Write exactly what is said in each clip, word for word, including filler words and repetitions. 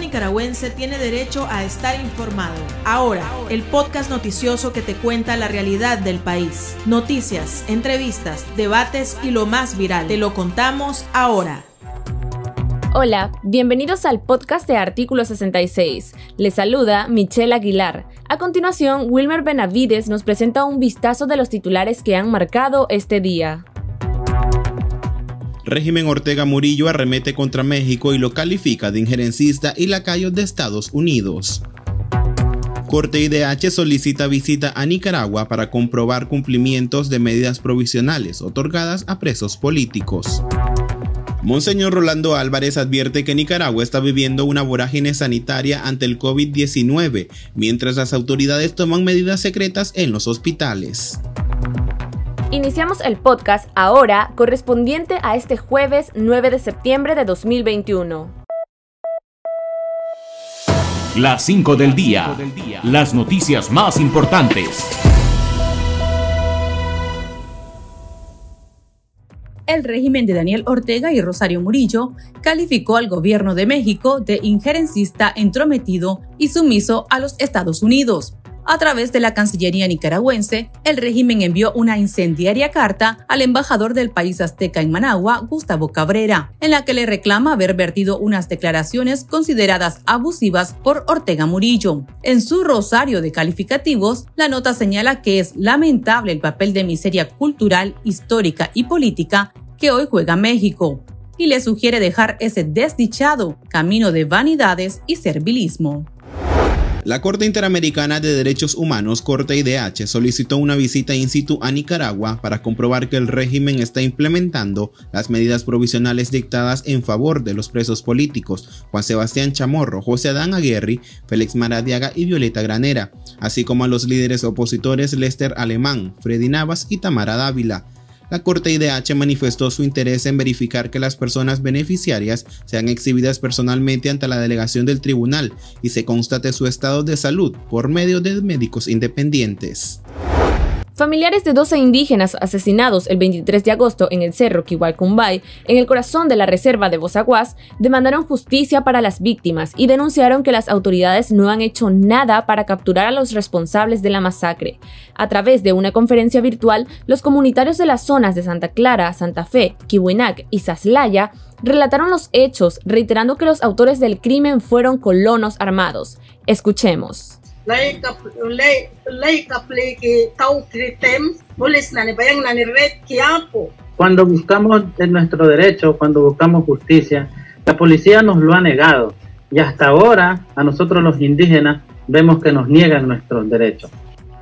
nicaragüense tiene derecho a estar informado. Ahora, el podcast noticioso que te cuenta la realidad del país. Noticias, entrevistas, debates y lo más viral. Te lo contamos ahora. Hola, bienvenidos al podcast de Artículo sesenta y seis. Les saluda Michelle Aguilar. A continuación, Wilmer Benavides nos presenta un vistazo de los titulares que han marcado este día. Régimen Ortega Murillo arremete contra México y lo califica de injerencista y lacayo de Estados Unidos. Corte I D H solicita visita a Nicaragua para comprobar cumplimientos de medidas provisionales otorgadas a presos políticos. Monseñor Rolando Álvarez advierte que Nicaragua está viviendo una vorágine sanitaria ante el COVID diecinueve, mientras las autoridades toman medidas secretas en los hospitales. Iniciamos el podcast ahora, correspondiente a este jueves nueve de septiembre de dos mil veintiuno. Las cinco del día. Las noticias más importantes. El régimen de Daniel Ortega y Rosario Murillo calificó al gobierno de México de injerencista, entrometido y sumiso a los Estados Unidos. A través de la Cancillería nicaragüense, el régimen envió una incendiaria carta al embajador del país azteca en Managua, Gustavo Cabrera, en la que le reclama haber vertido unas declaraciones consideradas abusivas por Ortega Murillo. En su rosario de calificativos, la nota señala que es lamentable el papel de miseria cultural, histórica y política que hoy juega México, y le sugiere dejar ese desdichado camino de vanidades y servilismo. La Corte Interamericana de Derechos Humanos, Corte I D H, solicitó una visita in situ a Nicaragua para comprobar que el régimen está implementando las medidas provisionales dictadas en favor de los presos políticos Juan Sebastián Chamorro, José Adán Aguirre, Félix Maradiaga y Violeta Granera, así como a los líderes opositores Lester Alemán, Freddy Navas y Tamara Dávila. La Corte I D H manifestó su interés en verificar que las personas beneficiarias sean exhibidas personalmente ante la delegación del tribunal y se constate su estado de salud por medio de médicos independientes. Familiares de doce indígenas asesinados el veintitrés de agosto en el Cerro Quihualcumbay, en el corazón de la reserva de Bozaguas, demandaron justicia para las víctimas y denunciaron que las autoridades no han hecho nada para capturar a los responsables de la masacre. A través de una conferencia virtual, los comunitarios de las zonas de Santa Clara, Santa Fe, Quihuinac y Saslaya relataron los hechos, reiterando que los autores del crimen fueron colonos armados. Escuchemos. Cuando buscamos nuestro derecho, cuando buscamos justicia, la policía nos lo ha negado y hasta ahora a nosotros los indígenas vemos que nos niegan nuestros derechos.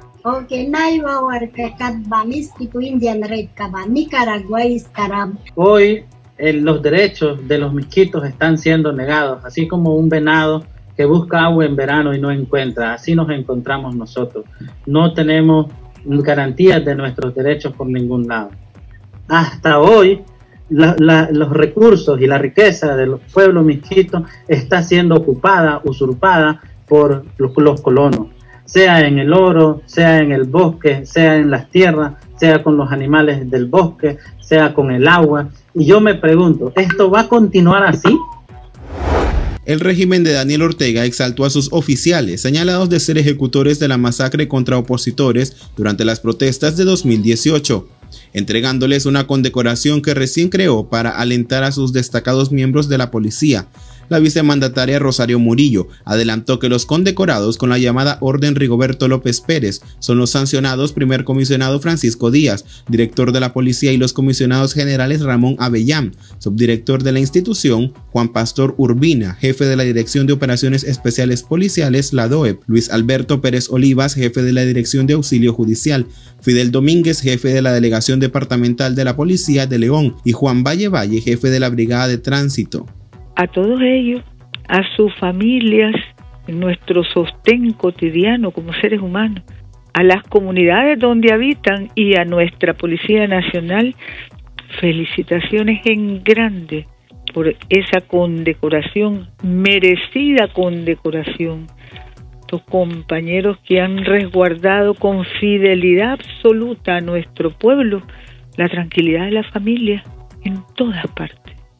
Hoy eh, los derechos de los miskitos están siendo negados, así como un venado que busca agua en verano y no encuentra. Así nos encontramos nosotros. No tenemos garantías de nuestros derechos por ningún lado. Hasta hoy, la, la, los recursos y la riqueza de los pueblos miskitos está siendo ocupada, usurpada por los, los colonos, sea en el oro, sea en el bosque, sea en las tierras, sea con los animales del bosque, sea con el agua. Y yo me pregunto, ¿esto va a continuar así? El régimen de Daniel Ortega exaltó a sus oficiales, señalados de ser ejecutores de la masacre contra opositores durante las protestas de dos mil dieciocho, entregándoles una condecoración que recién creó para alentar a sus destacados miembros de la policía. La vicemandataria Rosario Murillo adelantó que los condecorados con la llamada Orden Rigoberto López Pérez son los sancionados primer comisionado Francisco Díaz, director de la policía, y los comisionados generales Ramón Avellán, subdirector de la institución, Juan Pastor Urbina, jefe de la Dirección de Operaciones Especiales Policiales, la D O E P, Luis Alberto Pérez Olivas, jefe de la Dirección de Auxilio Judicial, Fidel Domínguez, jefe de la Delegación Departamental de la Policía de León, y Juan Valle Valle, jefe de la Brigada de Tránsito. A todos ellos, a sus familias, nuestro sostén cotidiano como seres humanos, a las comunidades donde habitan y a nuestra Policía Nacional, felicitaciones en grande por esa condecoración, merecida condecoración. Estos compañeros que han resguardado con fidelidad absoluta a nuestro pueblo la tranquilidad de la familia en todas partes.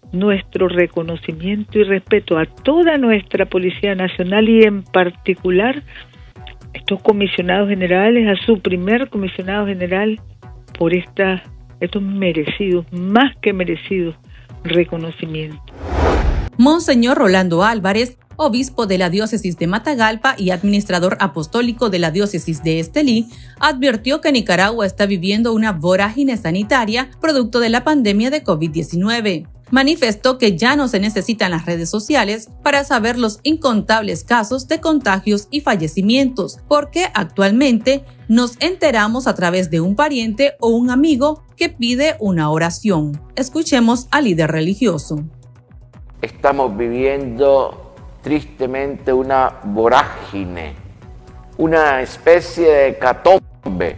nuestro reconocimiento y respeto a toda nuestra Policía Nacional y en particular a estos comisionados generales, a su primer comisionado general, por esta, estos merecidos, más que merecidos, reconocimientos. Monseñor Rolando Álvarez, obispo de la diócesis de Matagalpa y administrador apostólico de la diócesis de Estelí, advirtió que Nicaragua está viviendo una vorágine sanitaria producto de la pandemia de COVID diecinueve. Manifestó que ya no se necesitan las redes sociales para saber los incontables casos de contagios y fallecimientos, porque actualmente nos enteramos a través de un pariente o un amigo que pide una oración. Escuchemos al líder religioso. Estamos viviendo tristemente una vorágine, una especie de hecatombe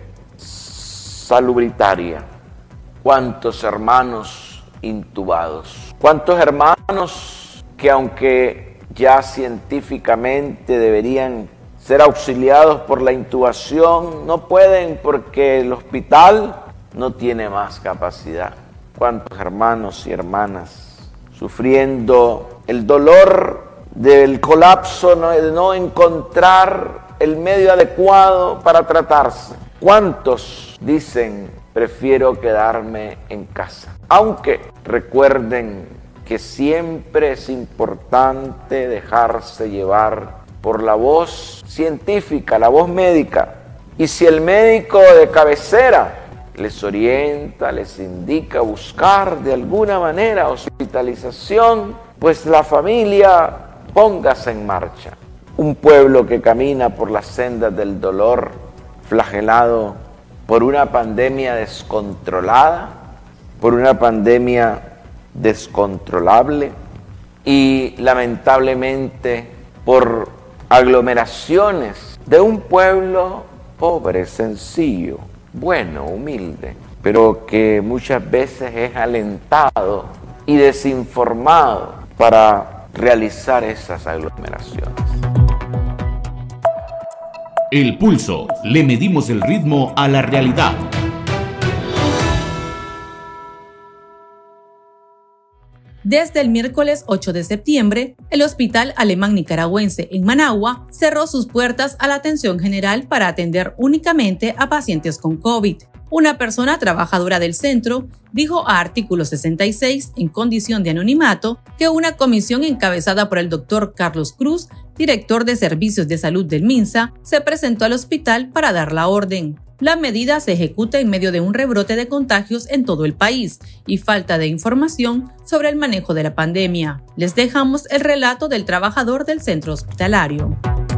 salubritaria. ¿Cuántos hermanos intubados? ¿Cuántos hermanos que, aunque ya científicamente deberían ser auxiliados por la intubación, no pueden porque el hospital no tiene más capacidad? ¿Cuántos hermanos y hermanas sufriendo el dolor del colapso, no, de no encontrar el medio adecuado para tratarse? ¿Cuántos dicen, prefiero quedarme en casa? Aunque recuerden que siempre es importante dejarse llevar por la voz científica, la voz médica. Y si el médico de cabecera les orienta, les indica buscar de alguna manera hospitalización, pues la familia póngase en marcha. Un pueblo que camina por las sendas del dolor, flagelado por una pandemia descontrolada, por una pandemia descontrolable y lamentablemente por aglomeraciones de un pueblo pobre, sencillo, bueno, humilde, pero que muchas veces es alentado y desinformado para realizar esas aglomeraciones. El Pulso. Le medimos el ritmo a la realidad. Desde el miércoles ocho de septiembre, el Hospital Alemán Nicaragüense en Managua cerró sus puertas a la atención general para atender únicamente a pacientes con COVID. Una persona trabajadora del centro dijo a Artículo sesenta y seis, en condición de anonimato, que una comisión encabezada por el doctor Carlos Cruz, director de Servicios de Salud del MINSA, se presentó al hospital para dar la orden. La medida se ejecuta en medio de un rebrote de contagios en todo el país y falta de información sobre el manejo de la pandemia. Les dejamos el relato del trabajador del centro hospitalario.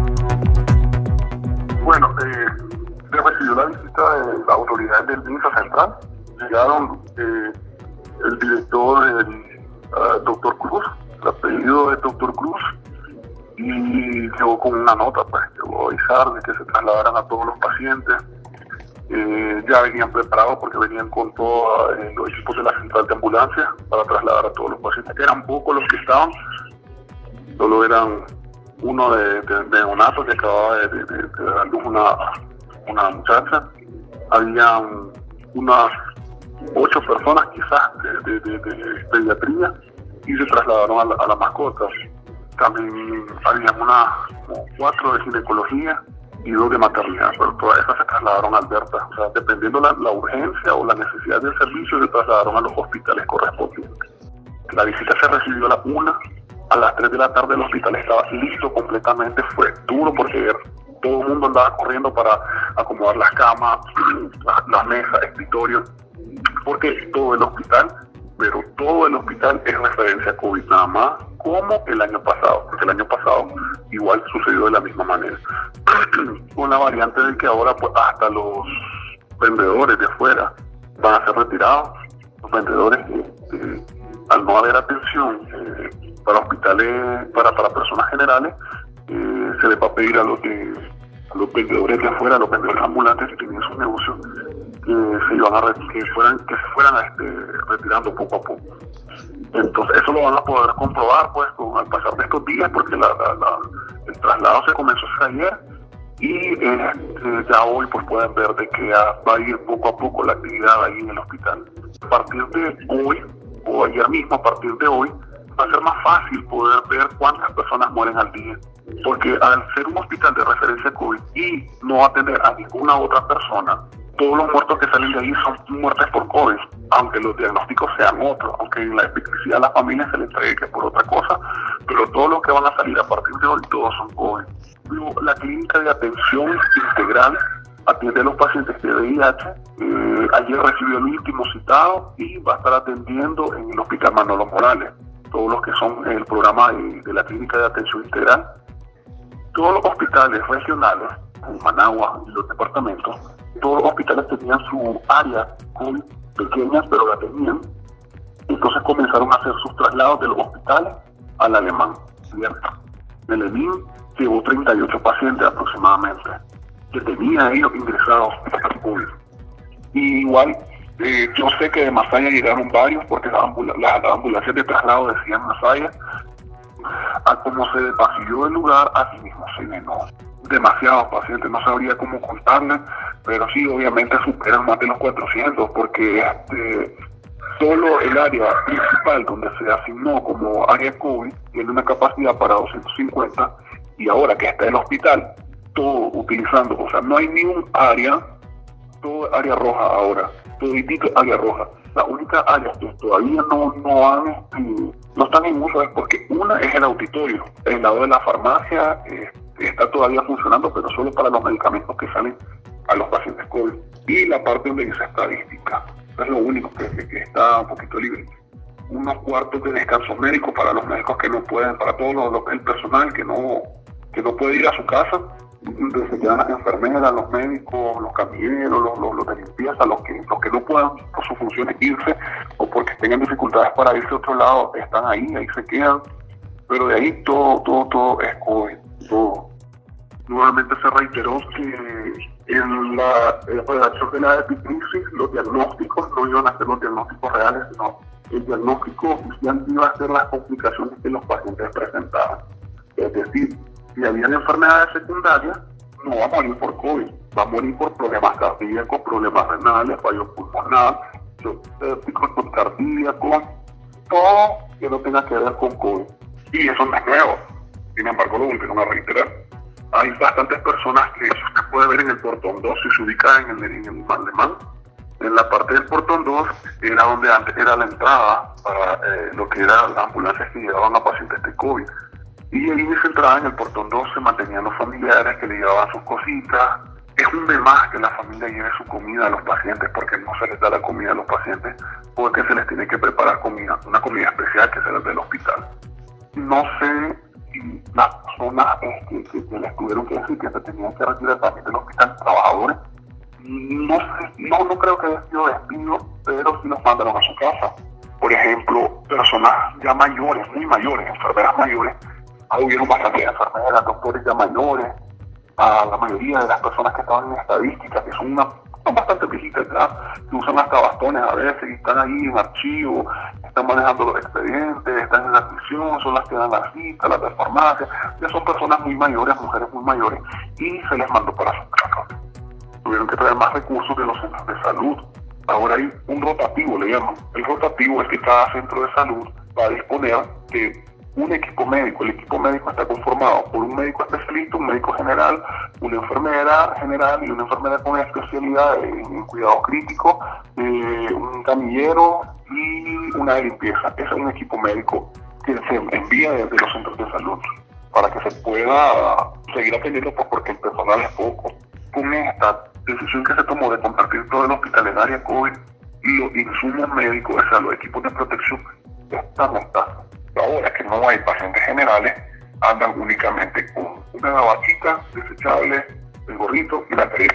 Bueno, eh, se recibió la visita de la autoridad del MINSA Central. Llegaron eh, el director, el uh, doctor Cruz, el apellido de doctor Cruz, y llegó con una nota, pues, llegó a avisar de que se trasladaran a todos los pacientes. Eh, ya venían preparados porque venían con todos eh, los equipos de la central de ambulancia para trasladar a todos los pacientes. Eran pocos los que estaban, solo eran uno de, de, de neonato que acababa de, de, de, de dar luz una, una muchacha. Habían unas ocho personas quizás de, de, de, de pediatría y se trasladaron a la, a la mascota. También habían unas cuatro de ginecología y dos de maternidad, pero todas esas se trasladaron a Alberta. O sea, dependiendo la, la urgencia o la necesidad del servicio, se trasladaron a los hospitales correspondientes. La visita se recibió a la una, a las tres de la tarde el hospital estaba listo completamente. Fue duro porque todo el mundo andaba corriendo para acomodar las camas, las, las mesas, escritorios, porque todo el hospital, pero todo el hospital es referencia a COVID, nada más como el año pasado, porque el año pasado igual sucedió de la misma manera. Con la variante de que ahora pues hasta los vendedores de afuera van a ser retirados. Los vendedores que, que al no haber atención eh, para hospitales, para, para personas generales, eh, se les va a pedir a los, de, a los vendedores de afuera, a los vendedores ambulantes que tenían sus negocios, que se iban a que fueran, que se fueran este, retirando poco a poco. Entonces eso lo van a poder comprobar pues con, al pasar de estos días, porque la, la, la, el traslado se comenzó ayer y eh, ya hoy pues pueden ver de que va a ir poco a poco la actividad ahí en el hospital. A partir de hoy o ayer mismo, a partir de hoy, va a ser más fácil poder ver cuántas personas mueren al día. Porque al ser un hospital de referencia COVID y no atender a ninguna otra persona, todos los muertos que salen de ahí son muertes por COVID, aunque los diagnósticos sean otros, aunque en la epicricidad a las familias se les entregue que por otra cosa, pero todos los que van a salir a partir de hoy, todos son COVID. La clínica de atención integral atiende a los pacientes de V I H. Eh, ayer recibió el último citado y va a estar atendiendo en el Hospital Manolo Morales, todos los que son el programa de, de la clínica de atención integral. Todos los hospitales regionales, en Managua y los departamentos, todos los hospitales tenían su área COVID pequeñas, pero la tenían. Entonces comenzaron a hacer sus traslados de los hospitales al Alemán. El E M I N llevó treinta y ocho pacientes aproximadamente, que tenía ellos ingresados al COVID. Y igual, eh, yo sé que de Masaya llegaron varios, porque las ambul la, la ambulancias de traslado decían Masaya. A como se desvacilló el lugar, así mismo se llenó. Demasiados pacientes, no sabría cómo contarles, pero sí, obviamente superan más de los cuatrocientos, porque este, solo el área principal donde se asignó como área COVID tiene una capacidad para doscientos cincuenta, y ahora que está el hospital, todo utilizando, o sea, no hay ni un área, todo área roja ahora, todo área roja. La única área que todavía no, no han, eh, no están en uso es porque una es el auditorio, el lado de la farmacia eh, está todavía funcionando, pero solo para los medicamentos que salen a los pacientes COVID, y la parte donde dice estadística, es lo único que, que está un poquito libre. Unos cuartos de descanso médico para los médicos que no pueden, para todo lo, lo, el personal que no, que no puede ir a su casa, donde se quedan las enfermeras, los médicos, los camilleros, los, los, los de limpieza, los que, los que no puedan por sus funciones irse o porque tengan dificultades para irse a otro lado, están ahí, ahí se quedan, pero de ahí todo, todo, todo es COVID, todo. Nuevamente se reiteró que en la, en la redacción de la epicrisis los diagnósticos no iban a ser los diagnósticos reales, sino el diagnóstico oficial iba a ser las complicaciones que los pacientes presentaban. Es decir, si habían enfermedades secundarias, no va a morir por COVID, va a morir por problemas cardíacos, problemas renales, fallo pulmonar, picos cardíacos, todo que no tenga que ver con COVID. Y eso no es nuevo. Sin embargo, lo volvieron a reiterar. Hay bastantes personas que usted puede ver en el portón dos, si se ubica en el, en el alemán. En la parte del portón dos era donde antes era la entrada para eh, lo que eran las ambulancias que llevaban a pacientes de COVID. Y ahí en esa entrada, en el portón dos, se mantenían los familiares que le llevaban sus cositas. Es un de más que la familia lleve su comida a los pacientes, porque no se les da la comida a los pacientes, porque se les tiene que preparar comida, una comida especial que se les del hospital. No sé si las personas que, que, que les tuvieron que decir que se tenían que retirar también del hospital, trabajadores, no sé, no, no creo que haya sido despido, pero sí los mandaron a su casa. Por ejemplo, personas ya mayores, muy mayores, enfermeras mayores. Hubieron bastantes enfermeras, doctores ya mayores, a la mayoría de las personas que estaban en estadística, que son, una, son bastante viejitas ya, que usan hasta bastones a veces, y están ahí en archivo, están manejando los expedientes, están en la admisión, son las que dan la cita, las de farmacia, ya son personas muy mayores, mujeres muy mayores, y se les mandó para su casa. Tuvieron que traer más recursos de los centros de salud. Ahora hay un rotativo, le llaman. El rotativo es que cada centro de salud va a disponer de un equipo médico. El equipo médico está conformado por un médico especialista, un médico general, una enfermera general y una enfermera con especialidad en cuidado crítico, eh, un camillero y una de limpieza. Ese es un equipo médico que se envía desde los centros de salud para que se pueda seguir atendiendo, pues, porque el personal es poco. Con esta decisión que se tomó de compartir todo el hospital en área COVID y los insumos médicos, o sea, los equipos de protección, esta no está. Ahora que no hay pacientes generales, andan únicamente con una navajita desechable, el gorrito y la careta.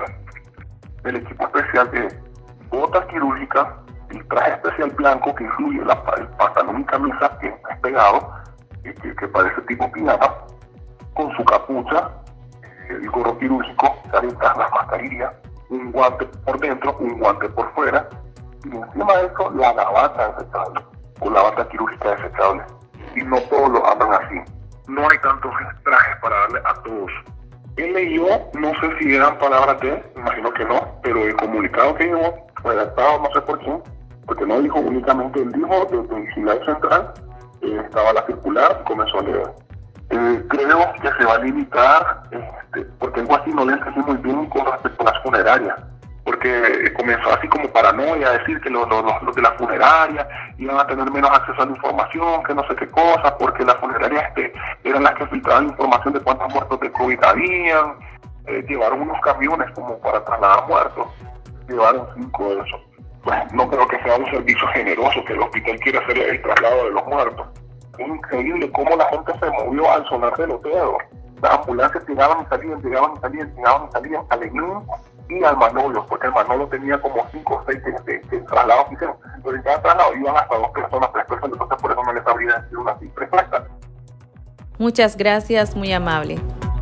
El equipo especial de botas quirúrgicas, el traje especial blanco que incluye la, el pantalón y camisa que es pegado, que, que, que parece tipo pijama, con su capucha, el gorro quirúrgico, caretas, las mascarillas, un guante por dentro, un guante por fuera, y encima de eso la gabata desechable, o la bata quirúrgica desechable. Y no todos lo andan así. No hay tantos trajes para darle a todos. Él leyó, no sé si eran palabras de él, imagino que no, pero el comunicado que llevó, redactado no sé por quién, porque no dijo únicamente, él dijo desde Ciudad Central, eh, estaba la circular, comenzó a leer. Eh, creo que se va a limitar, este, porque algo así no le entendí muy bien con respecto a las funerarias, porque comenzó así como paranoia, a decir que los, los, los de la funeraria iban a tener menos acceso a la información, que no sé qué cosa, porque las funerarias este, eran las que filtraban información de cuántos muertos de COVID habían, eh, llevaron unos camiones como para trasladar muertos, llevaron cinco de esos. Pues no creo que sea un servicio generoso que el hospital quiera hacer el traslado de los muertos. Es increíble cómo la gente se movió al sonar de los dedos. Las ambulancias llegaban y salían, llegaban y salían, llegaban y salían al Lenín y al Manolo, porque el Manolo tenía como cinco o seis de, de, de traslados que hicieron. Entonces en cada traslado iban hasta dos personas, tres personas, entonces por eso no les habría sido una simple respuesta. Muchas gracias, muy amable.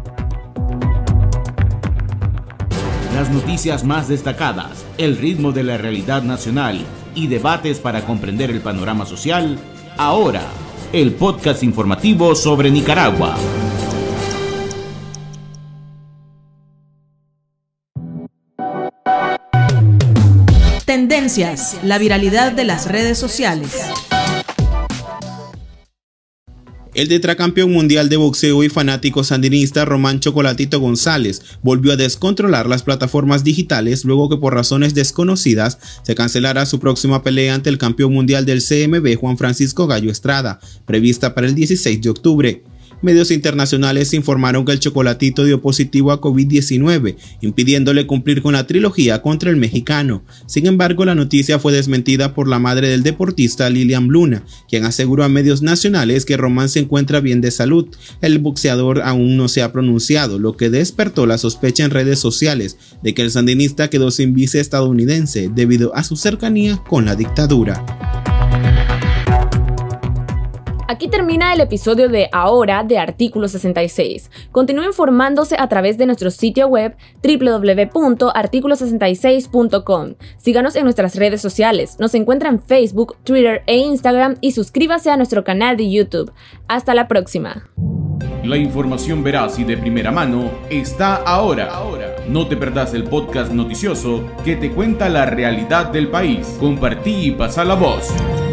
Las noticias más destacadas, el ritmo de la realidad nacional y debates para comprender el panorama social, ahora, el podcast informativo sobre Nicaragua. Tendencias, la viralidad de las redes sociales. El tetracampeón mundial de boxeo y fanático sandinista Román Chocolatito González volvió a descontrolar las plataformas digitales luego que por razones desconocidas se cancelara su próxima pelea ante el campeón mundial del C M B Juan Francisco Gallo Estrada, prevista para el dieciséis de octubre. Medios internacionales informaron que el Chocolatito dio positivo a COVID diecinueve, impidiéndole cumplir con la trilogía contra el mexicano. Sin embargo, la noticia fue desmentida por la madre del deportista, Lilian Luna, quien aseguró a medios nacionales que Román se encuentra bien de salud. El boxeador aún no se ha pronunciado, lo que despertó la sospecha en redes sociales de que el sandinista quedó sin visa estadounidense debido a su cercanía con la dictadura. Aquí termina el episodio de Ahora de Artículo sesenta y seis. Continúe informándose a través de nuestro sitio web doble u doble u doble u punto artículo sesenta y seis punto com. Síganos en nuestras redes sociales. Nos encuentra en Facebook, Twitter e Instagram y suscríbase a nuestro canal de YouTube. Hasta la próxima. La información veraz y de primera mano está ahora. No te perdás el podcast noticioso que te cuenta la realidad del país. Compartí y pasa la voz.